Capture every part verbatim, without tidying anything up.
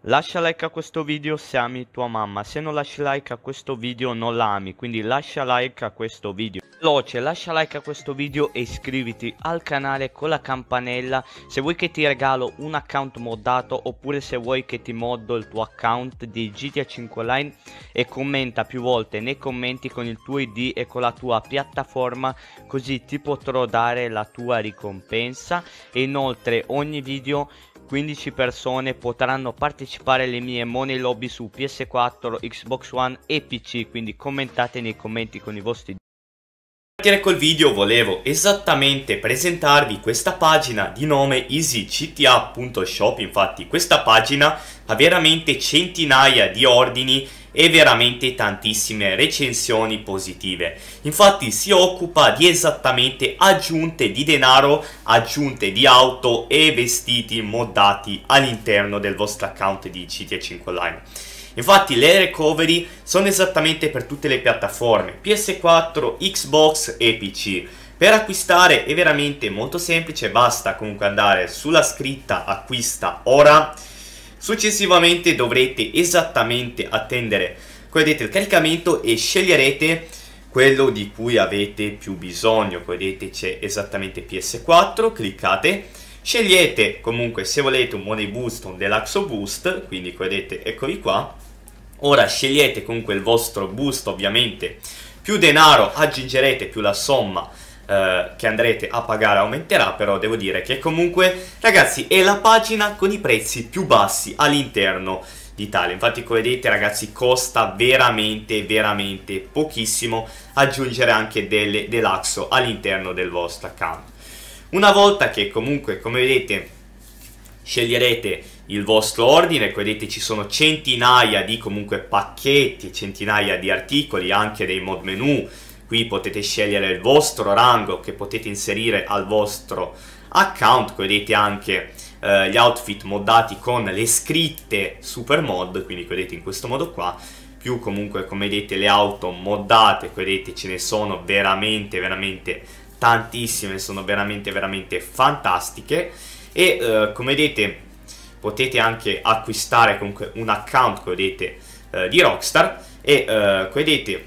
Lascia like a questo video se ami tua mamma, se non lasci like a questo video non la ami, quindi lascia like a questo video. Veloce, lascia like a questo video e iscriviti al canale con la campanella se vuoi che ti regalo un account moddato oppure se vuoi che ti moddo il tuo account di G T A cinque Online, e commenta più volte nei commenti con il tuo I D e con la tua piattaforma, così ti potrò dare la tua ricompensa. E inoltre ogni video quindici persone potranno partecipare alle mie money lobby su P S quattro, Xbox One e P C, quindi commentate nei commenti con i vostri. Per partire col video volevo esattamente presentarvi questa pagina di nome easy g t a punto shop. Infatti questa pagina ha veramente centinaia di ordini e veramente tantissime recensioni positive. Infatti si occupa di esattamente aggiunte di denaro, aggiunte di auto e vestiti moddati all'interno del vostro account di G T A cinque Online. Infatti le recovery sono esattamente per tutte le piattaforme P S quattro, Xbox e P C. Per acquistare è veramente molto semplice, basta comunque andare sulla scritta acquista ora. Successivamente dovrete esattamente attendere, come vedete, il caricamento e sceglierete quello di cui avete più bisogno. Come vedete c'è esattamente P S quattro, cliccate, scegliete comunque se volete un Money Boost o un Deluxe Boost, quindi come vedete eccoli qua. Ora scegliete comunque il vostro boost, ovviamente più denaro aggiungerete più la somma eh, che andrete a pagare aumenterà, però devo dire che comunque ragazzi è la pagina con i prezzi più bassi all'interno d'Italia. Infatti come vedete ragazzi costa veramente veramente pochissimo aggiungere anche delle deluxe all'interno del vostro account. Una volta che comunque come vedete sceglierete il vostro ordine, come vedete ci sono centinaia di comunque pacchetti, centinaia di articoli, anche dei mod menu. Qui potete scegliere il vostro rango che potete inserire al vostro account. Come vedete anche eh, gli outfit moddati con le scritte super mod, quindi come vedete in questo modo qua, più comunque come vedete le auto moddate. Come vedete ce ne sono veramente veramente tantissime, sono veramente veramente fantastiche. E eh, come vedete potete anche acquistare comunque un account, come vedete, eh, di Rockstar. E eh, come vedete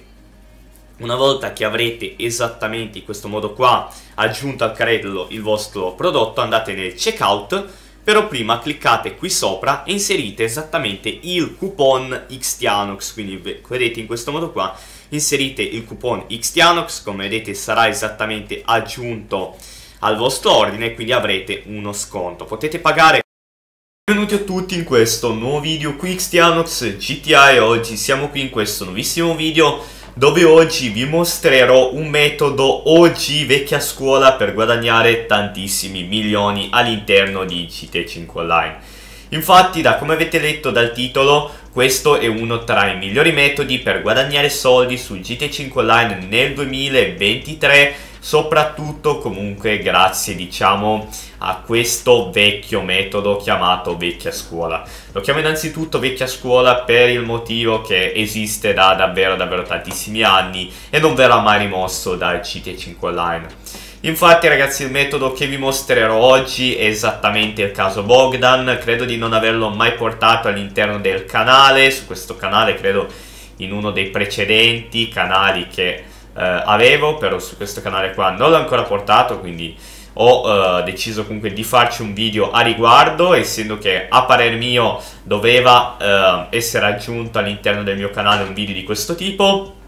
una volta che avrete esattamente in questo modo qua aggiunto al carrello il vostro prodotto, andate nel checkout, però prima cliccate qui sopra e inserite esattamente il coupon Xtianox. Quindi come vedete in questo modo qua inserite il coupon Xtianox, come vedete sarà esattamente aggiunto al vostro ordine, quindi avrete uno sconto, potete pagare. Benvenuti a tutti in questo nuovo video qui Xtianox G T A, e oggi siamo qui in questo nuovissimo video dove oggi vi mostrerò un metodo O G vecchia scuola per guadagnare tantissimi milioni all'interno di G T A cinque Online. Infatti, da come avete letto dal titolo, questo è uno tra i migliori metodi per guadagnare soldi su G T A cinque Online nel duemilaventitré, soprattutto comunque grazie diciamo a questo vecchio metodo chiamato vecchia scuola. Lo chiamo innanzitutto vecchia scuola per il motivo che esiste da davvero davvero tantissimi anni e non verrà mai rimosso da G T A cinque Online. Infatti ragazzi il metodo che vi mostrerò oggi è esattamente il caso Bogdan. Credo di non averlo mai portato all'interno del canale, su questo canale credo in uno dei precedenti canali che Uh, avevo, però su questo canale qua non l'ho ancora portato, quindi ho uh, deciso comunque di farci un video a riguardo, essendo che a parer mio doveva uh, essere aggiunto all'interno del mio canale un video di questo tipo.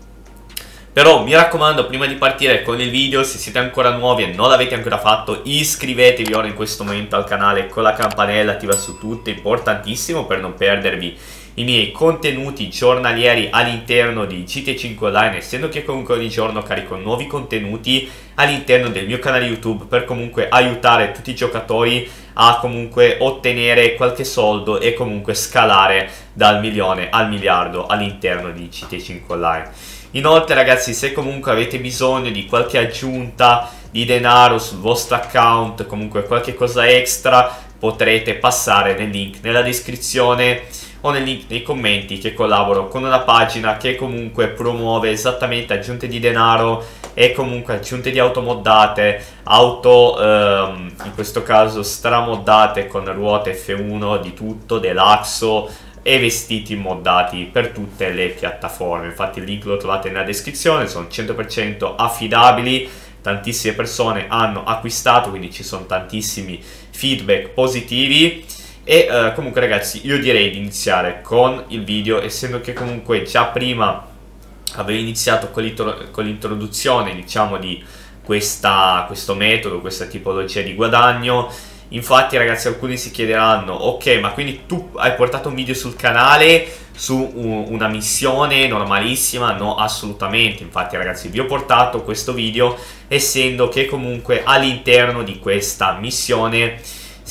Però mi raccomando, prima di partire con il video, se siete ancora nuovi e non l'avete ancora fatto, iscrivetevi ora in questo momento al canale con la campanella attiva su tutto, importantissimo per non perdervi i miei contenuti giornalieri all'interno di G T A cinque Online, essendo che comunque ogni giorno carico nuovi contenuti all'interno del mio canale YouTube per comunque aiutare tutti i giocatori a comunque ottenere qualche soldo e comunque scalare dal milione al miliardo all'interno di G T A cinque Online. Inoltre ragazzi, se comunque avete bisogno di qualche aggiunta di denaro sul vostro account, comunque qualche cosa extra, potrete passare nel link nella descrizione o nel link nei commenti, che collaboro con una pagina che comunque promuove esattamente aggiunte di denaro e comunque aggiunte di auto moddate, auto ehm, in questo caso stramoddate con ruote F uno di tutto, Delaxo e vestiti moddati per tutte le piattaforme. Infatti il link lo trovate nella descrizione, sono cento per cento affidabili, tantissime persone hanno acquistato, quindi ci sono tantissimi feedback positivi. E eh, comunque ragazzi, io direi di iniziare con il video, essendo che comunque già prima avevo iniziato con l'introduzione, diciamo, di questa, questo metodo, questa tipologia di guadagno. Infatti ragazzi, alcuni si chiederanno: ok, ma quindi tu hai portato un video sul canale su una missione normalissima? No, assolutamente. Infatti ragazzi, vi ho portato questo video essendo che comunque all'interno di questa missione,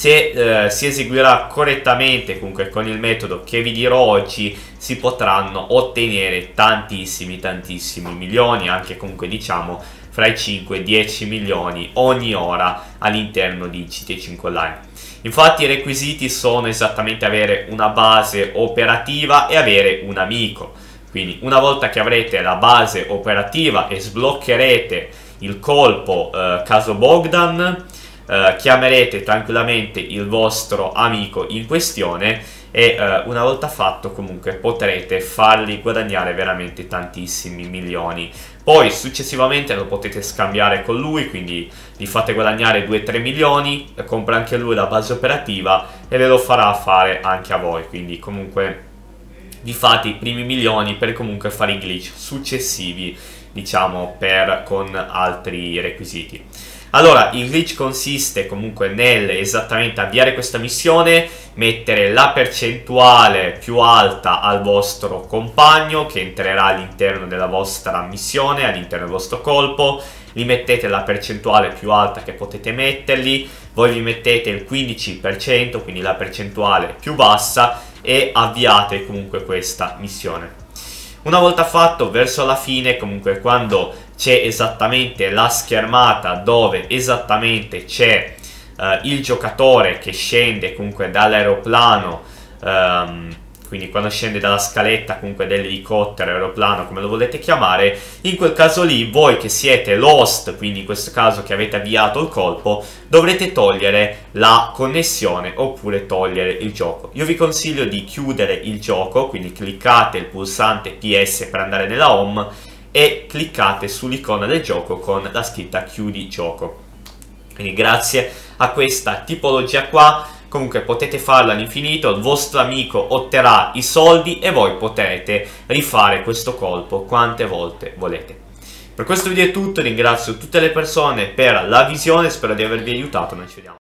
se eh, si eseguirà correttamente, comunque con il metodo che vi dirò oggi, si potranno ottenere tantissimi tantissimi milioni, anche comunque diciamo fra i cinque e i dieci milioni ogni ora all'interno di G T A cinque Online. Infatti i requisiti sono esattamente avere una base operativa e avere un amico. Quindi una volta che avrete la base operativa e sbloccherete il colpo eh, caso Bogdan, eh, chiamerete tranquillamente il vostro amico in questione e eh, una volta fatto comunque potrete fargli guadagnare veramente tantissimi milioni. Poi successivamente lo potete scambiare con lui, quindi gli fate guadagnare due tre milioni, compra anche lui la base operativa e ve lo farà fare anche a voi. Quindi comunque vi fate i primi milioni per comunque fare i glitch successivi, diciamo, per con altri requisiti. Allora, il glitch consiste comunque nel esattamente avviare questa missione, mettere la percentuale più alta al vostro compagno che entrerà all'interno della vostra missione, all'interno del vostro colpo. Gli mettete la percentuale più alta che potete mettergli, voi vi mettete il quindici per cento, quindi la percentuale più bassa, e avviate comunque questa missione. Una volta fatto, verso la fine, comunque quando c'è esattamente la schermata dove esattamente c'è uh, il giocatore che scende comunque dall'aeroplano, um, quindi quando scende dalla scaletta comunque dell'elicottero, aeroplano, come lo volete chiamare, in quel caso lì voi che siete lost, quindi in questo caso che avete avviato il colpo, dovrete togliere la connessione oppure togliere il gioco. Io vi consiglio di chiudere il gioco, quindi cliccate il pulsante P S per andare nella home e cliccate sull'icona del gioco con la scritta chiudi gioco. Quindi grazie a questa tipologia qua comunque potete farlo all'infinito, il vostro amico otterrà i soldi e voi potrete rifare questo colpo quante volte volete. Per questo video è tutto, ringrazio tutte le persone per la visione, spero di avervi aiutato, noi ci vediamo.